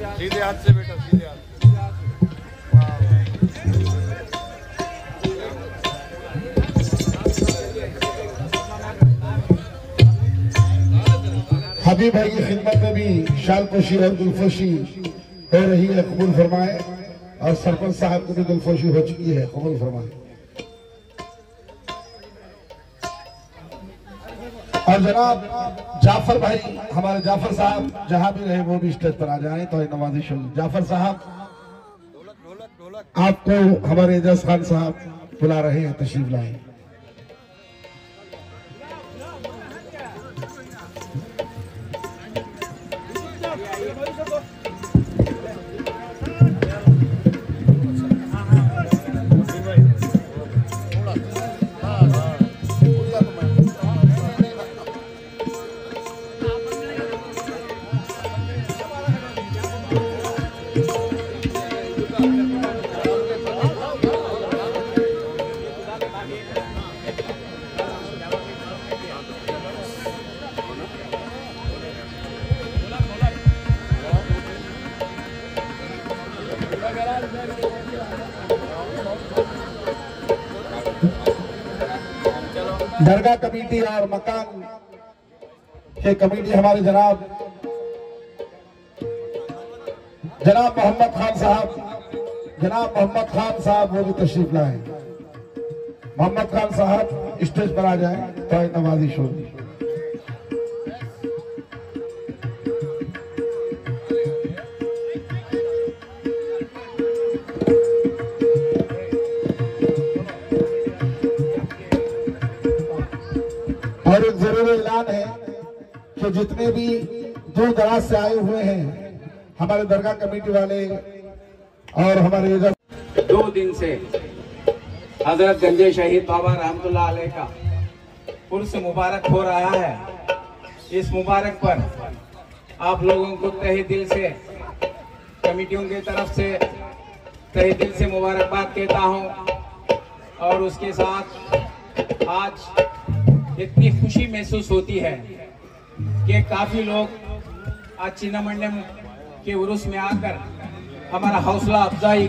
सीधे हाथ से बेटा, सीधे हाथ। हबीब भाई की खिदमत में भी शालपोशी और गुलफोशी हो रही है, कबूल फरमाए। और सरपंच साहब को भी गुलफोशी हो चुकी है, कबूल फरमाए। और जनाब जाफर भाई, हमारे जाफर साहब जहां भी रहे वो भी स्टेज पर आ जाएं तो नवाजिश होगी। जाफर साहब आपको हमारे एजाज खान साहब बुला रहे हैं, तशरीफ लाएं। दरगाह कमेटी और मकान के कमेटी हमारे जनाब मोहम्मद खान साहब वो भी तशरीफ लाए। मोहम्मद खान साहब स्टेज पर आ जाए तो नवाजिश होगी। और एक जरूरी ऐलान है कि जितने भी दूर दराज से आए हुए हैं हमारे दरगाह कमेटी वाले और हमारे 2 दिन से हजरत गंजे शहीद बाबा रहमतुल्लाह अलैह का उर्स मुबारक हो रहा है। इस मुबारक पर आप लोगों को तहे दिल से, कमेटियों की तरफ से तहे दिल से मुबारकबाद कहता हूं। और उसके साथ आज इतनी खुशी महसूस होती है कि काफी लोग आज चिन्नामंडलम के उर्स में आकर हमारा हौसला अफजाई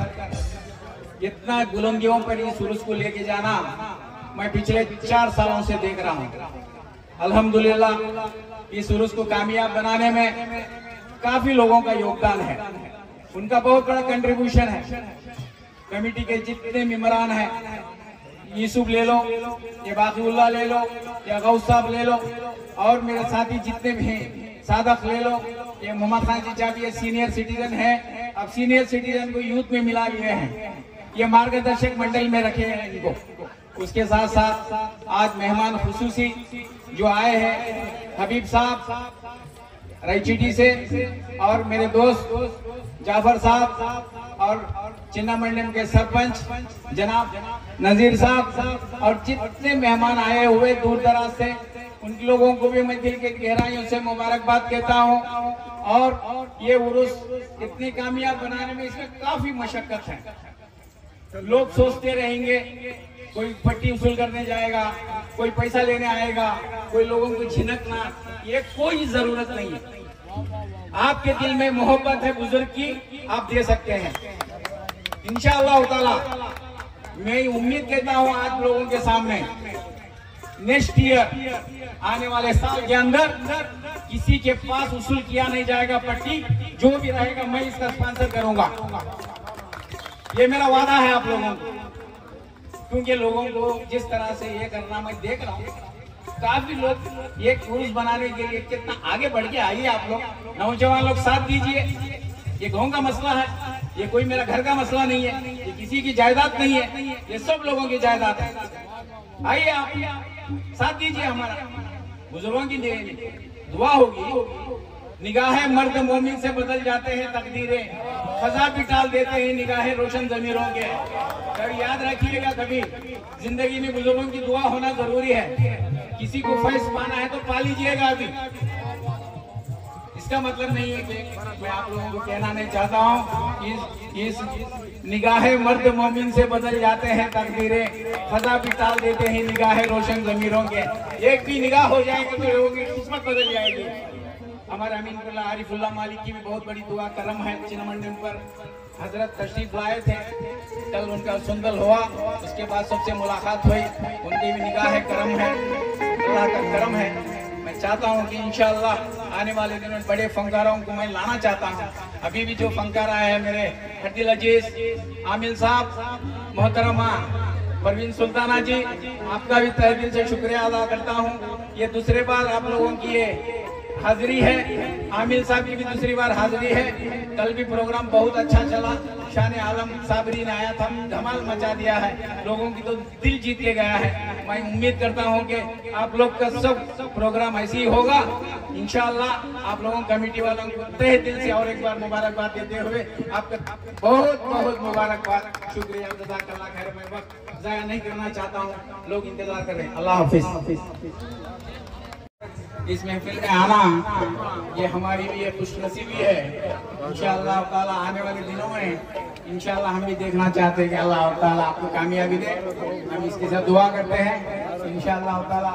कर इतना बुलंदियों पर इस उर्स को लेके जाना मैं पिछले 4 सालों से देख रहा हूँ। अल्हम्दुलिल्लाह इस उर्स को कामयाब बनाने में काफी लोगों का योगदान है, उनका बहुत बड़ा कंट्रीब्यूशन है। कमेटी के जितने मेंबरान हैं, यूसुफ ले लो, ये बाकीउल्लाह ले लो, या गौस साहब ले लो, और मेरे साथी जितने भी हैं, सादक ले लो, ये मोहम्मद खान जीजा भी सीनियर सिटीजन है, अब सीनियर सिटीजन को यूथ में मिला लिए हैं, ये मार्गदर्शक मंडल में रखे हैं इनको। उसके साथ साथ आज मेहमान खुसूसी जो आए हैं हबीब साहब रायचीटी से, और मेरे दोस्त जाफर साहब और चिन्नामंडलम के सरपंच जनाब नजीर साहब, और जितने मेहमान आए हुए दूर दराज से, उन लोगों को भी मैं दिल के गहराइयों से मुबारकबाद कहता हूं। और ये उर्स इतनी कामयाब बनाने में इसमें काफी मशक्कत है। लोग सोचते रहेंगे कोई पट्टी वसूल करने जाएगा, कोई पैसा लेने आएगा, कोई लोगों को झिनकना, ये कोई जरूरत नहीं है। आपके दिल में मोहब्बत है बुजुर्ग की, आप दे सकते हैं इंशाअल्लाह ताला। मैं उम्मीद कहता हूं आज लोगों के सामने, नेक्स्ट ईयर आने वाले साल के अंदर किसी के पास वसूल किया नहीं जाएगा पट्टी, जो भी रहेगा मैं इसका स्पॉन्सर करूंगा, ये मेरा वादा है आप लोगों को। क्योंकि लोगों को जिस तरह से ये करना मैं देख रहा हूँ, काफी लोग ये उर्स बनाने के लिए कितना आगे बढ़ के आइए आप लोग, नौजवान लोग साथ दीजिए। ये गांव का मसला है, ये कोई मेरा घर का मसला नहीं है, ये किसी की जायदाद नहीं है, ये सब लोगों की जायदाद है। आइए आप साथ दीजिए हमारा, बुजुर्गों की दुआ होगी। निगाहें मर्द मोमिन से बदल जाते हैं तकदीरें, खजा भी टाल देते हैं निगाहें रोशन जमीरों के। कभी याद रखिएगा, कभी जिंदगी में बुजुर्गों की दुआ होना जरूरी है। किसी को फैज पाना है तो पा लीजिएगा अभी, इसका मतलब नहीं है कि मैं आप लोगों को कहना नहीं चाहता हूँ। इस निगाहें मर्द मोमिन से बदल जाते हैं तकदीरें, खजा भी टाल देते हैं निगाहें रोशन जमीरों के। एक भी निगाह हो जाएगी तो लोगों की किस्मत बदल जाएगी। हमारे अमीनुल्लाह आरिफुल्लाह मालिक की भी बहुत बड़ी दुआ करम है। चिन्नमंडन पर हजरत तशरीफ लाए थे, कल उनका सुंदल हुआ, उसके बाद सबसे मुलाकात हुई, उनकी भी निगाह करम है, अल्लाह का करम है। मैं चाहता हूं कि इंशाअल्लाह आने वाले दिनों में बड़े फनकारों को मैं लाना चाहता हूं। अभी भी जो फनकार आए हैं मेरे हड्डिल अजीज आमिल साहब, मोहतरमा परवीन सुल्ताना जी, आपका भी तहे दिल से शुक्रिया अदा करता हूं। ये दूसरे बार आप लोगों की ये हाजिरी है, आमिल साहब की भी दूसरी बार हाजिरी है। कल भी प्रोग्राम बहुत अच्छा चला, शान आलम साबरी ने आया था, धमाल मचा दिया है, लोगों की तो दिल जीत के गया है। मैं उम्मीद करता हूं कि आप लोग का सब प्रोग्राम ऐसे ही होगा इंशाअल्लाह। आप लोगों कमेटी वालों को तहे दिल से और एक बार मुबारकबाद देते हुए आपका बहुत बहुत मुबारकबाद, शुक्रिया, जज़ाकल्लाह खैर। मैं वक्त जाया नहीं करना चाहता हूँ, लोग इंतजार कर रहे हैं। अल्लाह हाफिज। इस महफिल में आना ये हमारी भी एक खुशनसीबी है। इंशाअल्लाह ताला आने वाले दिनों में इंशाअल्लाह हम भी देखना चाहते हैं कि अल्लाह ताला आपको कामयाबी दे। हम इसके साथ दुआ करते हैं इंशाअल्लाह ताला।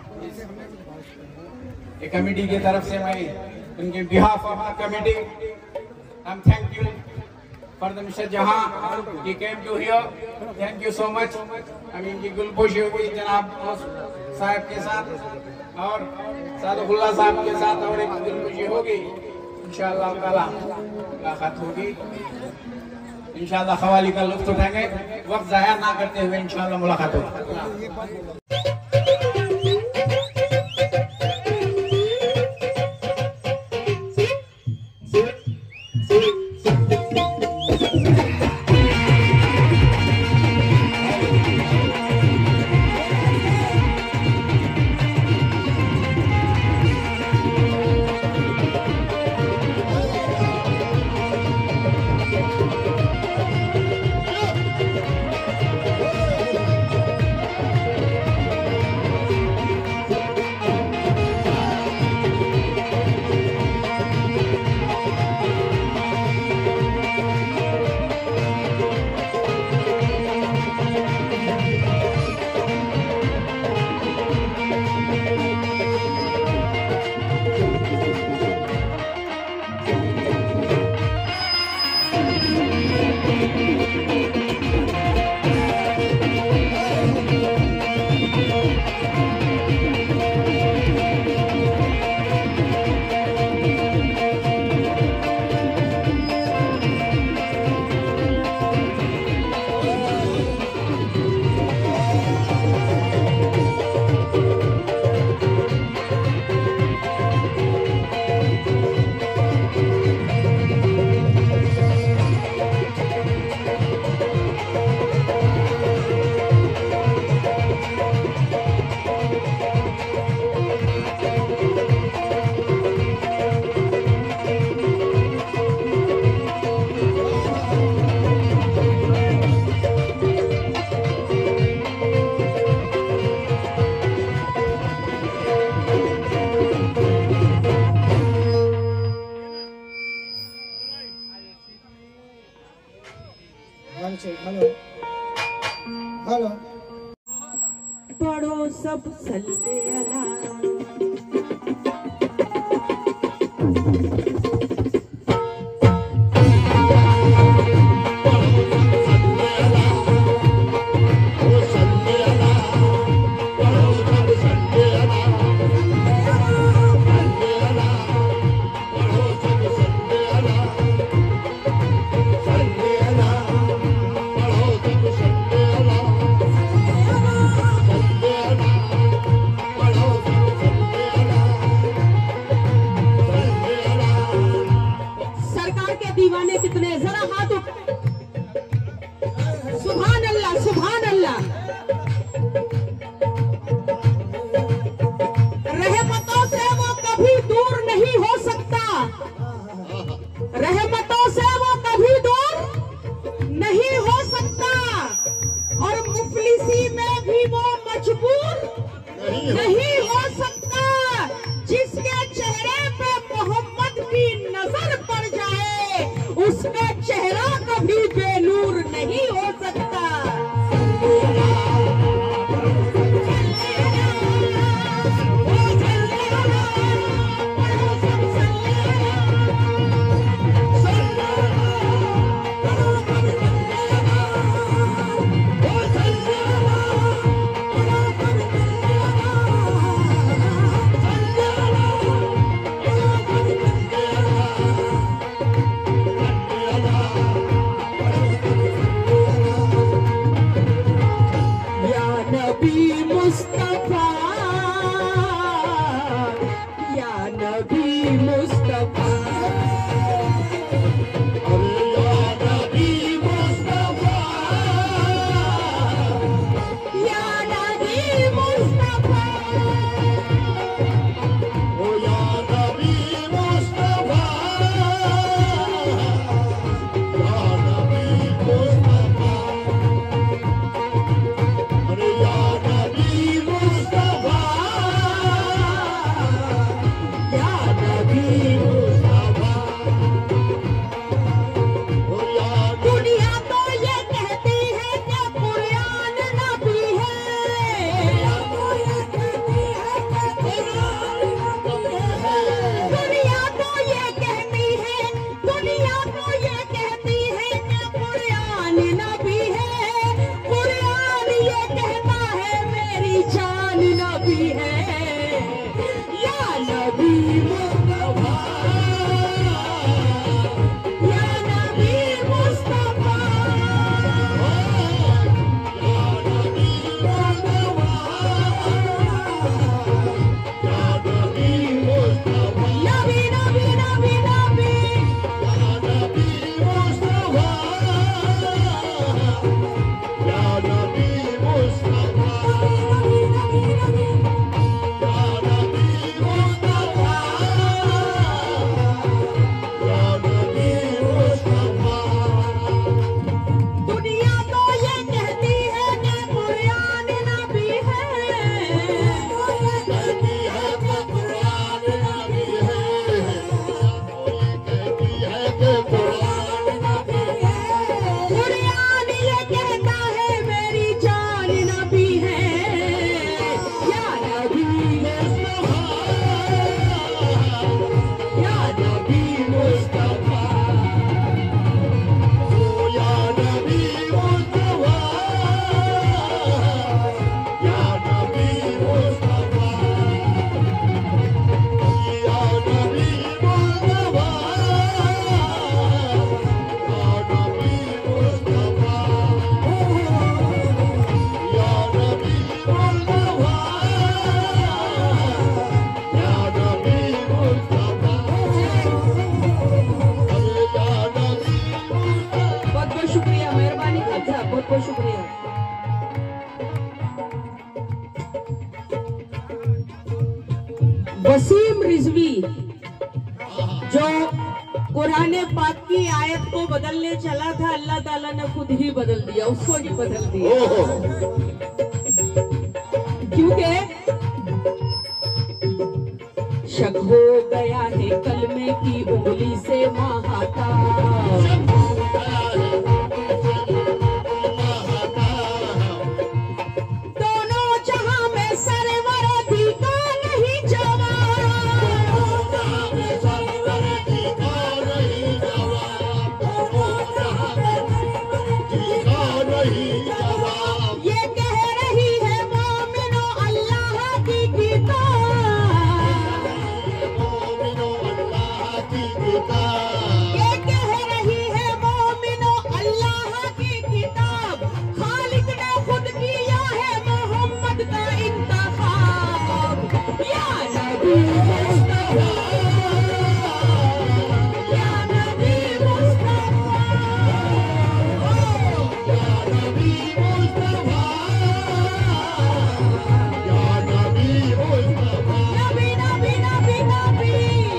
ये कमेटी की तरफ से मैं उनके बिहाफ ऑफ द कमेटी हम thank you for the mister जहां ही came to here, thank you so much. हम इनकी गुलपोशी होगी जनाब साहब के साथ और सादुल्लाह साहब के साथ और एक गुलपोशी होगी इंशाअल्लाह ताला, मुलाकात होगी इंशाअल्लाह। खवाली का लुत्फ उठाएंगे, वक्त जाया ना करते हुए इंशाअल्लाह मुलाकात होगी। हेलो पढ़ो सब सल्ले अला। दीवाने कितने, जरा हाथ सुभान अल्लाह सुभान अल्लाह। रहमतों से वो कभी दूर नहीं हो सकता, रहमतों से वो कभी दूर नहीं हो सकता, और मुफलिसी में भी वो मजबूर नहीं हो सकता। जिसके चेहरे पे मोहम्मद की नजर पड़ जाए उसका चेहरा कभी बेनूर नहीं हो सकता। वसीम रिजवी जो कुरान पाक की आयत को बदलने चला था, अल्लाह ताला ने खुद ही बदल दिया, उसको ही बदल दिया। क्योंकि शक हो गया है कलमे की उंगली से महाता, दोनों जहां में सरवर दिखा नहीं जवाब, ये कह रही है मोमिनो अल्लाह की किताब, ये कह रही है मोमिनो अल्लाह की किताब, खालिक ने खुद किया है मोहम्मद का इंतखाब। या नबी मुस्तफा, या नबी मुस्तफा, नबी नबी नबी नबी,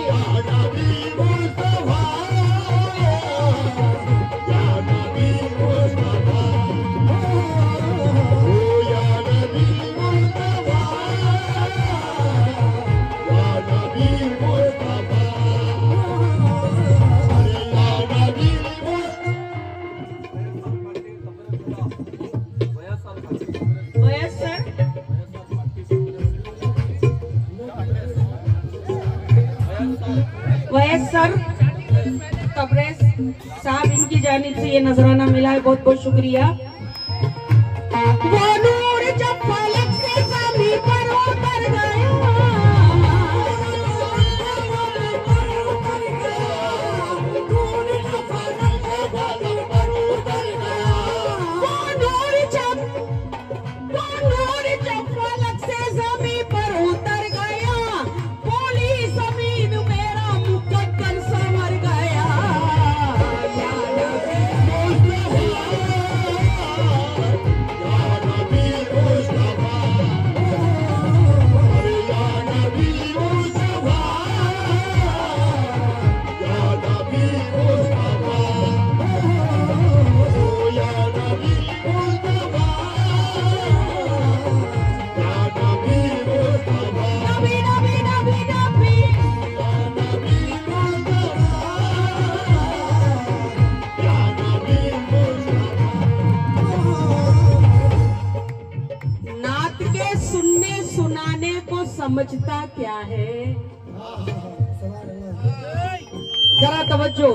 सर तबरेज साहब, इनकी जानिब से ये नजराना मिला है, बहुत बहुत शुक्रिया। वो नूर जब फलक से ज़मीं पर उतर गया, वो नूर जब फलक से ज़मीं पर उतर गया, बोली ज़मीन मेरा मुकद्दर संवर गया। नबी नबी नबी नबी, नात के सुनने सुनाने को समझता क्या है? जरा तवज्जो,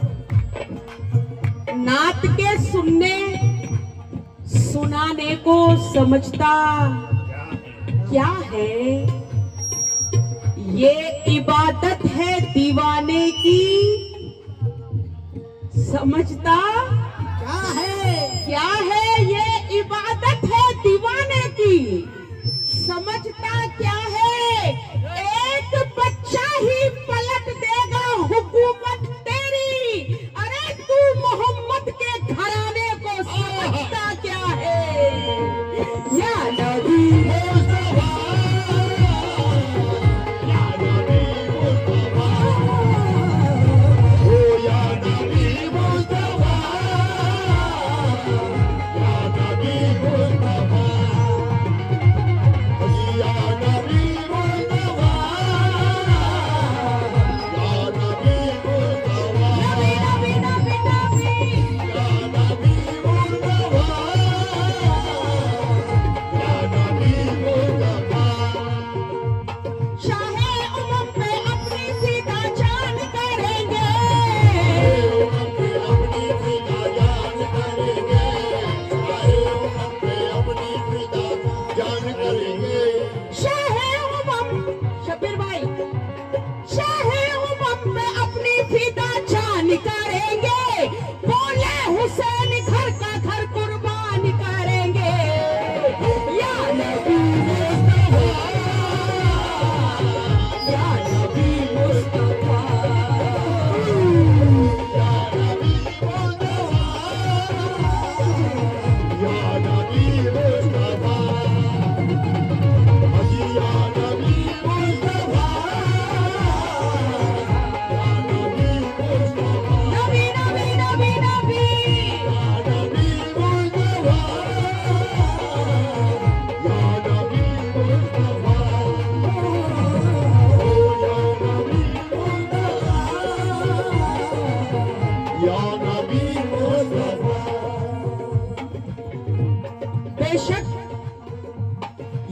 नात के सुनने सुनाने को समझता क्या है? ये इबादत है दीवाने की, समझता क्या है? क्या है? ये इबादत है दीवाने की, समझता क्या है? एक बच्चा ही पलट देगा हुकूमत तेरी, अरे तू मोहम्मद के घराने को समझता क्या है? या नबी या नबी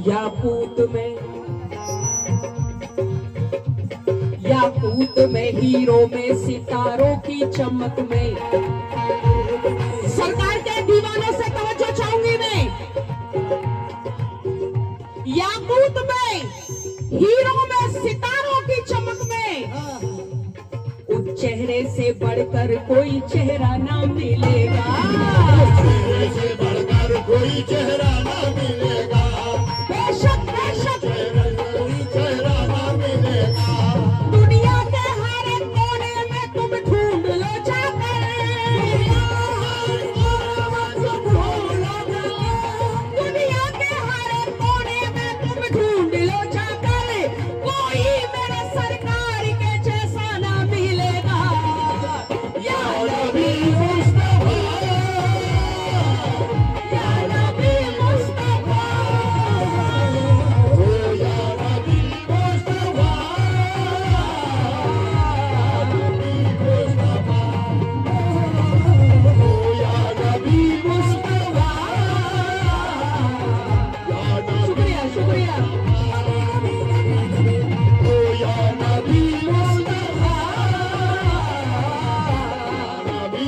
याकूत में हीरो में सितारों की चमक में। सरकार के दीवानों से तवज्जो चाहूंगी मैं। याकूत में हीरो में सितारों की चमक में, उस चेहरे से बढ़कर कोई चेहरा ना मिलेगा। चेहरे से बढ़कर कोई चेहरा ना मिलेगा। बेशक बेशक कोई चेहरा ना मिलेगा। दुनिया के हर एक कोने में तुम ढूंढ लो जाकर। दुनिया के हर एक कोने में तुम ढूंढ लो जाकर, कोई मेरे सरकार के जैसा ना मिलेगा। या नबी मुस्तफा, या नबी मुस्तफा, ओ या नबी मुस्तफा, ओ या नबी मुस्तफा, शुक्रिया शुक्रिया। ओ या नबी मुस्तफा, नबी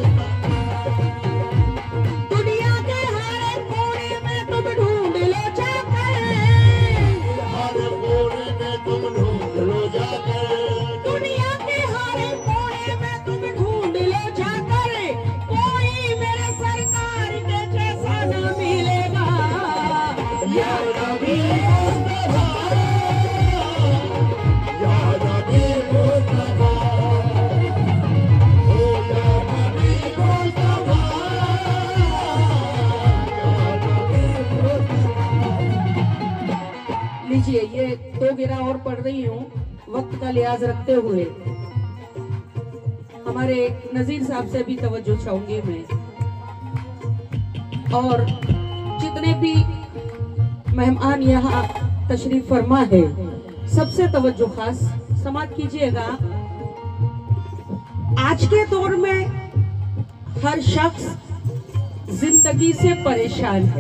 दुनिया के हर एक कोने में तुम ढूंढ लो जाकर। हर कोने में तुम ढूंढ लो जाकर। दुनिया के हर एक कोने में तुम ढूंढ लो जाकर, कोई मेरे सरकार के जैसा न मिलेगा। या नबी मुस्तफा, या नबी मुस्तफा, ओ या नबी मुस्तफा, लीजिए ये 2 गिरा और पढ़ रही हूँ वक्त का लिहाज रखते हुए। हमारे नजीर साहब से भी तवज्जो चाहूंगी मैं, और जितने भी मेहमान यहाँ तशरीफ फरमा है सबसे तवज्जो खास समात कीजिएगा। आज के दौर में हर शख्स जिंदगी से परेशान है।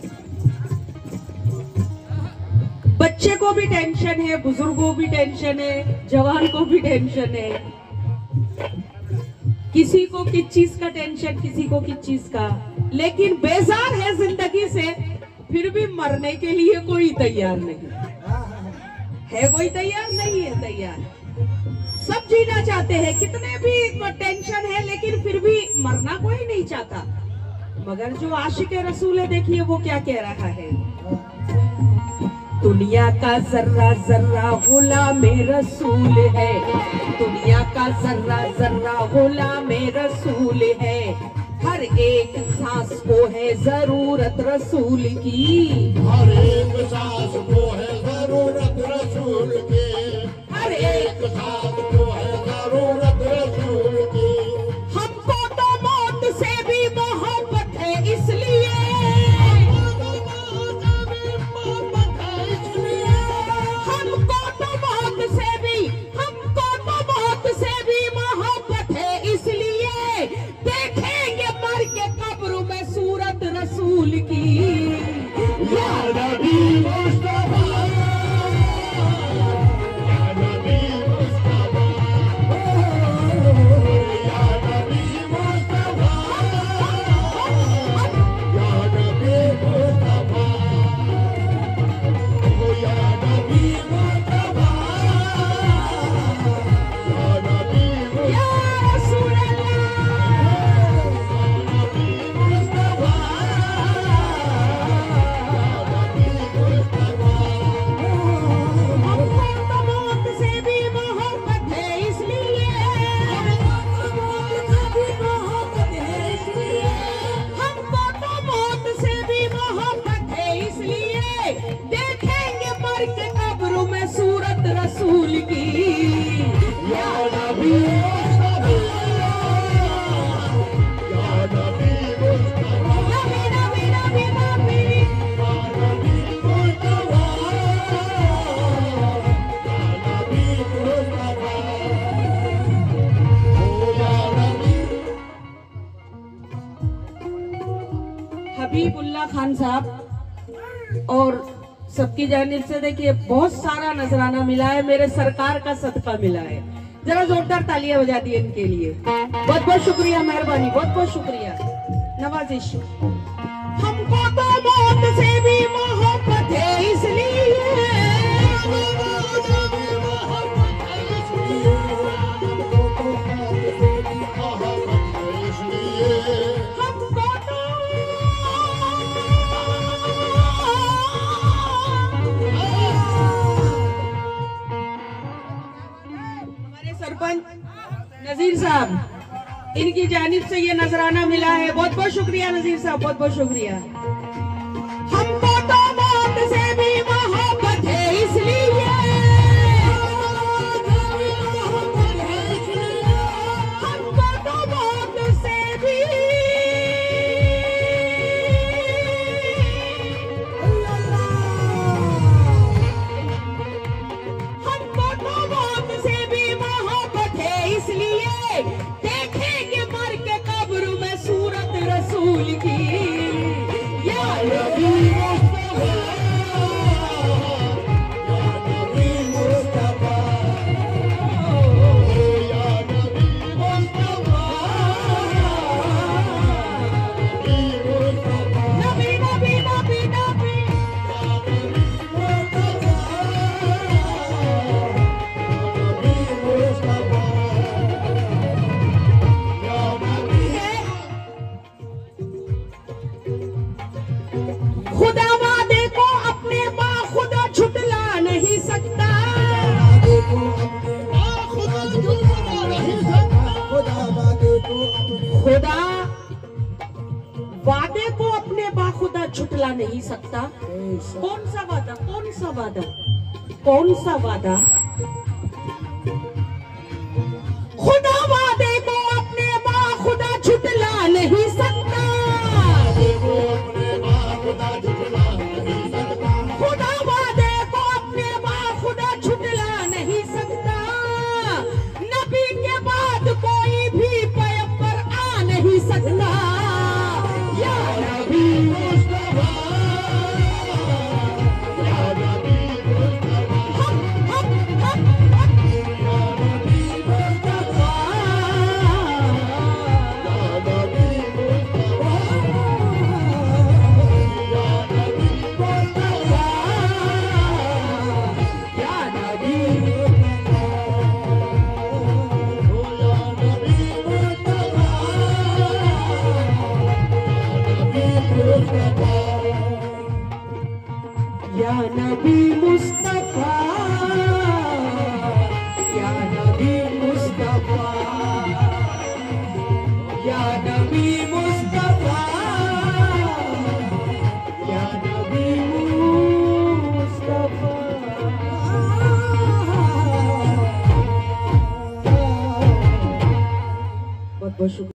बच्चे को भी टेंशन है, बुजुर्गों को भी टेंशन है, जवान को भी टेंशन है। किसी को किस चीज का टेंशन, किसी को किस चीज का, लेकिन बेजार है जिंदगी से, फिर भी मरने के लिए कोई तैयार नहीं है। कोई तैयार नहीं है। तैयार सब जीना चाहते हैं, कितने भी टेंशन है, लेकिन फिर भी मरना कोई नहीं चाहता। मगर जो आशिक रसूल है, देखिए वो क्या कह रहा है। दुनिया का जर्रा जर्रा गुलाम रसूल है। दुनिया का जर्रा जर्रा गुलाम रसूल है। हर एक सांस को है जरूरत रसूल की। हर एक सांस को है जरूरत रसूल की। हर एक सांस को है जरूरत रसूल की। हमको तो मौत से भी मोहब्बत है, इसलिए हमको तो मौत से भी मोहब्बत है, इसलिए देखेंगे मर के कब्र में सूरत रसूल की। या नबी मुस्तफा, या नबी मुस्तफा, या नबी मुस्तफा, या नबी मुस्तफा, या नबी मुस्तफा, या नबी या रसूल हमको तो मौत से भी मोहब्बत है, इसलिए हमको तो मौत से भी मोहब्बत है, इसलिए देखेंगे मर के कब्र में सूरत रसूल की। या नबी मुस्तफा, या नबी मुस्तफा, नबी नबी नबी नबी या नबी मुस्तफा, या नबी मुस्तफा, ओ या नबी। हबीबुल्लाह खान साहब और सबकी जानिब से देखिए बहुत सारा नजराना मिला है, मेरे सरकार का सदका मिला है। जरा जोरदार तालियां बजा दी इनके लिए। बहुत बहुत शुक्रिया, मेहरबानी, बहुत बहुत शुक्रिया, नवाजिश। हमको तो मौत से भी मोहब्बत है इसलिए, नजीर साहब इनकी जानिब से ये नजराना मिला है। बहुत बहुत शुक्रिया नजीर साहब, बहुत बहुत शुक्रिया। हमको तो मौत से भी मोहब्बत है इसलिए, हमको तो मौत से भी, हमको तो मौत से भी मोहब्बत है इसलिए, देखेंगे मर के कब्र में सूरत रसूल की। या नबी मुस्तफा, नबी नबी नबी नबी, खुदा वादे को अपने बाखुदा छुटला नहीं सकता, खुदा वादे को अपने बाखुदा छुटला नहीं सकता। कौन सा वादा, कौन सा वादा, कौन सा वादा? खुदा वादे को अपने बाखुदा छुटला नहीं सकता, खुदा वादे को अपने बाखुदा छुटला नहीं सकता। नबी के बाद कोई भी पैगंबर आ नहीं सकता। या नबी मुस्तफा, या नबी मुस्तफा, या नबी मुस्तफा, या नबी मुस्तफा, या नबी मुस्तफा। बहुत बहुत शुक्रिया।